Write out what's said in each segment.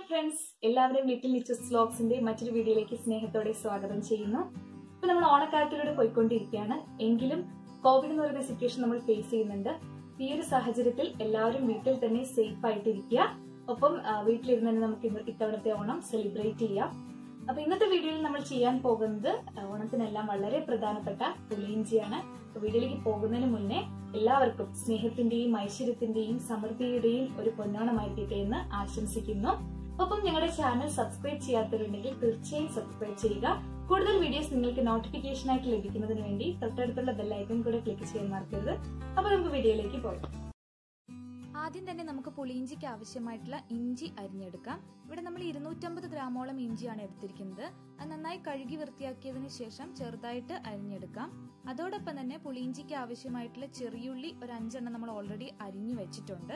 Friends, എല്ലാവരെയും little നിച്ചസ് വ്ലോഗ്സിന്റെ മറ്റൊരു വീഡിയോയിലേക്ക് സ്നേഹത്തോടെ സ്വാഗതം ചെയ്യുന്നു. ഇപ്പൊ നമ്മൾ ഓണക്കാലത്തിലൂടെ പോയിക്കൊണ്ടിരിക്കുകയാണ്. എങ്കിലും കോവിഡ് എന്ന് പറയുന്ന സിറ്റുവേഷൻ നമ്മൾ ഫേസ് ചെയ്യുന്നുണ്ട്. ഈ ഒരു സാഹചര്യത്തിൽ എല്ലാവരും വീട്ടിൽ തന്നെ സേഫ് ആയിട്ടിരിക്കുക. ഒപ്പം വീട്ടിലിരുന്ന് തന്നെ നമുക്ക് ഇത്തവണത്തെ ഓണം സെലിബ്രേറ്റ് ചെയ്യാം. അപ്പൊ ഇന്നത്തെ വീഡിയോയിൽ നമ്മൾ ചെയ്യാൻ പോകുന്നത് ഓണത്തിനെല്ലാം വളരെ പ്രധാനപ്പെട്ട പുളിയിഞ്ചിയാണ്. വീഡിയോയിലേക്ക് പോകുന്നതിന് മുന്നേ എല്ലാവർക്കും സ്നേഹത്തിന്റെയും ഐശ്വര്യത്തിന്റെയും സമൃദ്ധിയുടെയും ഒരു പൊന്നോണമായിരിക്കട്ടെ എന്ന് ആശംസിക്കുന്നു. ഒപ്പം ഞങ്ങളുടെ ചാനൽ സബ്സ്ക്രൈബ് ചെയ്യാത്തവരുണ്ടെങ്കിൽ തീർച്ചയായും സബ്സ്ക്രൈബ് ചെയ്യുക. കൂടുതൽ വീഡിയോസ് നിങ്ങൾക്ക് നോട്ടിഫിക്കേഷൻ ആയിട്ട് ലഭിക്കുന്നതിന് വേണ്ടി തൊട്ടടുത്തുള്ള ബെല്ലൈക്കൺ കൂടെ ക്ലിക്ക് ചെയ്യാൻ മറക്കരുത്. അപ്പൊ നമുക്ക് വീഡിയോയിലേക്ക് പോകാം. ആദ്യം തന്നെ നമുക്ക് പുളിയിഞ്ചിക്ക് ആവശ്യമായിട്ടുള്ള ഇഞ്ചി അരിഞ്ഞെടുക്കാം. ഇവിടെ നമ്മൾ 250 ഗ്രാമോളം ഇഞ്ചിയാണ് എടുത്തിരിക്കുന്നത്. അത് നന്നായി കഴുകി വൃത്തിയാക്കിയതിന് ശേഷം ചെറുതായിട്ട് അരിഞ്ഞെടുക്കാം. അതോടൊപ്പം തന്നെ പുളിയിഞ്ചിക്ക് ആവശ്യമായിട്ടുള്ള ചെറിയുള്ളി ഒരു 5 എണ്ണം നമ്മൾ ഓൾറെഡി അരിഞ്ഞു വെച്ചിട്ടുണ്ട്.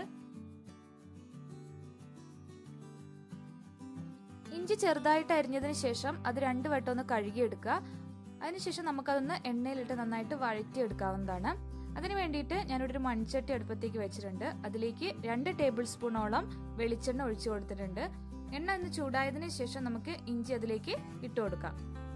ഇഞ്ചി ചെറുതായിട്ട് അരിഞ്ഞതിന് ശേഷം അത് 2 വട്ടം ഒന്ന് കഴുകിയെടുക്കുക. അതിനുശേഷം നമുക്കതൊന്ന് എണ്ണയിലിട്ട് നന്നായിട്ട് വഴറ്റിയെടുക്കാവുന്നതാണ്. അതിന് വേണ്ടിയിട്ട് ഞാനിവിടെ ഒരു മൺചട്ടി അടുപ്പത്തേക്ക് വെച്ചിട്ടുണ്ട്. അതിലേക്ക് 2 ടേബിൾ സ്പൂണോളം വെളിച്ചെണ്ണ ഒഴിച്ചു കൊടുത്തിട്ടുണ്ട്. എണ്ണ ഒന്ന് ചൂടായതിനു ശേഷം നമുക്ക് ഇഞ്ചി അതിലേക്ക് ഇട്ട് കൊടുക്കാം.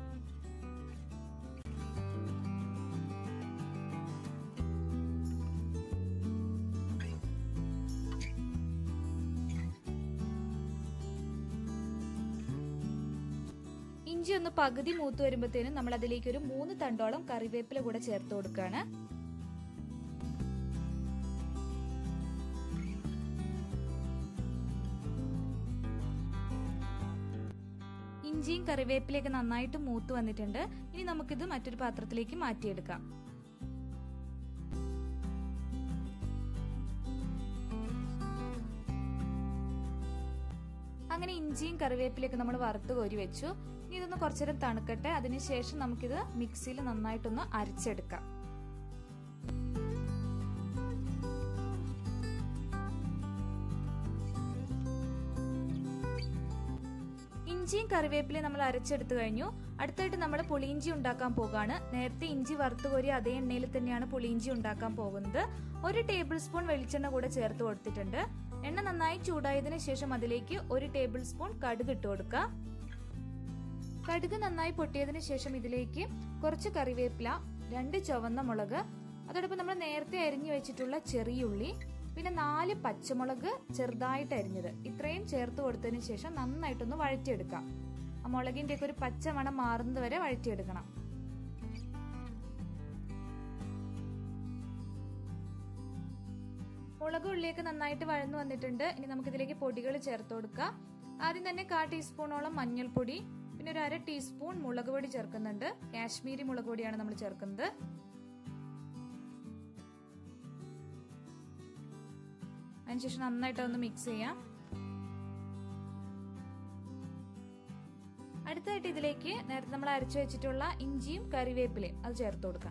ഇഞ്ചി ഒന്ന് പകുതി മൂത്ത് വരുമ്പോഴത്തേനും നമ്മൾ അതിലേക്ക് ഒരു 3 തണ്ടോളം കറിവേപ്പില കൂടെ ചേർത്ത് കൊടുക്കുകയാണ്. ഇഞ്ചിയും കറിവേപ്പിലയൊക്കെ നന്നായിട്ട് മൂത്ത് വന്നിട്ടുണ്ട്. ഇനി നമുക്കിത് മറ്റൊരു പാത്രത്തിലേക്ക് മാറ്റിയെടുക്കാം. അങ്ങനെ ഇഞ്ചിയും കറിവേപ്പിലയൊക്കെ നമ്മൾ വറുത്ത് കോരി വെച്ചു. ഇനി ഇതൊന്ന് കുറച്ചേരം തണുക്കട്ടെ. അതിനുശേഷം നമുക്കിത് മിക്സിയിൽ നന്നായിട്ടൊന്ന് അരച്ചെടുക്കാം. ഇഞ്ചിയും കറിവേപ്പിലയും നമ്മൾ അരച്ചെടുത്തു കഴിഞ്ഞു. അടുത്തായിട്ട് നമ്മൾ പുളിയിഞ്ചി ഉണ്ടാക്കാൻ പോകാണ്. നേരത്തെ ഇഞ്ചി വറുത്ത് കോരി അതേ എണ്ണയിൽ തന്നെയാണ് പുളിയിഞ്ചി ഉണ്ടാക്കാൻ പോകുന്നത്. 1 ടേബിൾ സ്പൂൺ വെളിച്ചെണ്ണ കൂടെ ചേർത്ത് കൊടുത്തിട്ടുണ്ട്. എണ്ണ നന്നായി ചൂടായതിനു ശേഷം അതിലേക്ക് 1 ടേബിൾ സ്പൂൺ കടുക് ഇട്ട് കൊടുക്കുക. കടുക് നന്നായി പൊട്ടിയതിനു ശേഷം ഇതിലേക്ക് കുറച്ച് കറിവേപ്പില, 2 ചുവന്ന മുളക്, അതോടൊപ്പം നമ്മൾ നേരത്തെ അരിഞ്ഞു വെച്ചിട്ടുള്ള ചെറിയുള്ളി, പിന്നെ 4 പച്ചമുളക് ചെറുതായിട്ട് അരിഞ്ഞത്, ഇത്രയും ചേർത്ത് കൊടുത്തതിന് ശേഷം നന്നായിട്ടൊന്ന് വഴറ്റിയെടുക്കാം. ആ മുളകിന്റെ ഒക്കെ ഒരു പച്ച മണം മാറുന്നത് വരെ വഴറ്റിയെടുക്കണം. മുളക് ഉള്ളിയൊക്കെ നന്നായിട്ട് വഴന്നു വന്നിട്ടുണ്ട്. ഇനി നമുക്ക് ഇതിലേക്ക് പൊടികൾ ചേർത്ത് കൊടുക്കാം. ആദ്യം തന്നെ 1/4 ടീസ്പൂണോളം മഞ്ഞൾപ്പൊടി, പിന്നെ ഒരു 1/2 ടീസ്പൂൺ മുളക് പൊടി ചേർക്കുന്നുണ്ട്. കാശ്മീരി മുളക് പൊടിയാണ് നമ്മൾ ചേർക്കുന്നത്. അതിനുശേഷം നന്നായിട്ട് ഒന്ന് മിക്സ് ചെയ്യാം. അടുത്തായിട്ട് ഇതിലേക്ക് നേരത്തെ നമ്മൾ അരച്ചു വെച്ചിട്ടുള്ള ഇഞ്ചിയും കറിവേപ്പിലയും അത് ചേർത്ത് കൊടുക്കാം.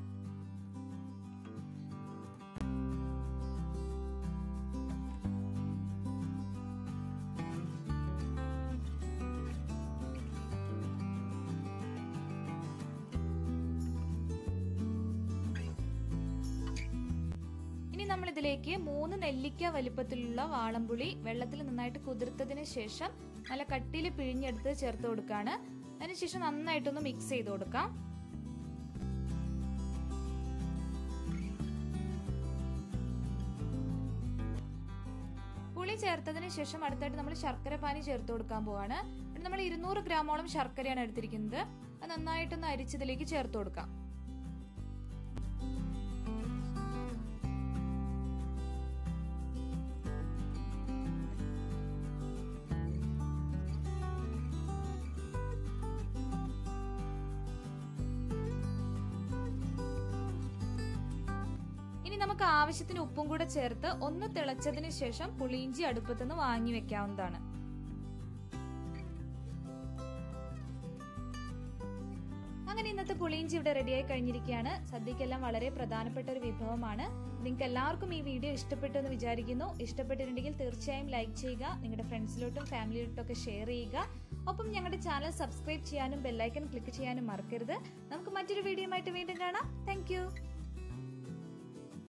നമ്മൾ ഇതിലേക്ക് 3 നെല്ലിക്ക വലിപ്പത്തിലുള്ള വാളംപുളി വെള്ളത്തിൽ നന്നായിട്ട് കുതിർത്തതിന് ശേഷം നല്ല കട്ടിയിൽ പിഴിഞ്ഞെടുത്ത് ചേർത്ത് കൊടുക്കുകയാണ്. അതിനുശേഷം നന്നായിട്ടൊന്ന് മിക്സ് ചെയ്ത് കൊടുക്കാം. പുളി ചേർത്തതിന് ശേഷം അടുത്തായിട്ട് നമ്മൾ ശർക്കര പാനി ചേർത്ത് കൊടുക്കാൻ പോവാണ്. നമ്മൾ 200 ഗ്രാമോളം ശർക്കരയാണ് എടുത്തിരിക്കുന്നത്. അത് നന്നായിട്ടൊന്ന് അരിച്ചതിലേക്ക് ചേർത്ത് കൊടുക്കാം. ഇനി നമുക്ക് ആവശ്യത്തിന് ഉപ്പും കൂടെ ചേർത്ത് ഒന്ന് തിളച്ചതിന് ശേഷം പുളിയിഞ്ചി അടുപ്പത്തുനിന്ന് വാങ്ങി വെക്കാവുന്നതാണ്. അങ്ങനെ ഇന്നത്തെ പുളിയിഞ്ചി ഇവിടെ റെഡിയായി കഴിഞ്ഞിരിക്കുകയാണ്. സദ്യക്കെല്ലാം വളരെ പ്രധാനപ്പെട്ട ഒരു വിഭവമാണ്. നിങ്ങൾക്ക് എല്ലാവർക്കും ഈ വീഡിയോ ഇഷ്ടപ്പെട്ടു എന്ന് വിചാരിക്കുന്നു. ഇഷ്ടപ്പെട്ടിട്ടുണ്ടെങ്കിൽ തീർച്ചയായും ലൈക്ക് ചെയ്യുക. നിങ്ങളുടെ ഫ്രണ്ട്സിലോട്ടും ഫാമിലിയിലോട്ടും ഒക്കെ ഷെയർ ചെയ്യുക. ഒപ്പം ഞങ്ങളുടെ ചാനൽ സബ്സ്ക്രൈബ് ചെയ്യാനും ബെല്ലൈക്കൺ ക്ലിക്ക് ചെയ്യാനും മറക്കരുത്. നമുക്ക് മറ്റൊരു വീഡിയോ ആയിട്ട് വീണ്ടും കാണാം. താങ്ക്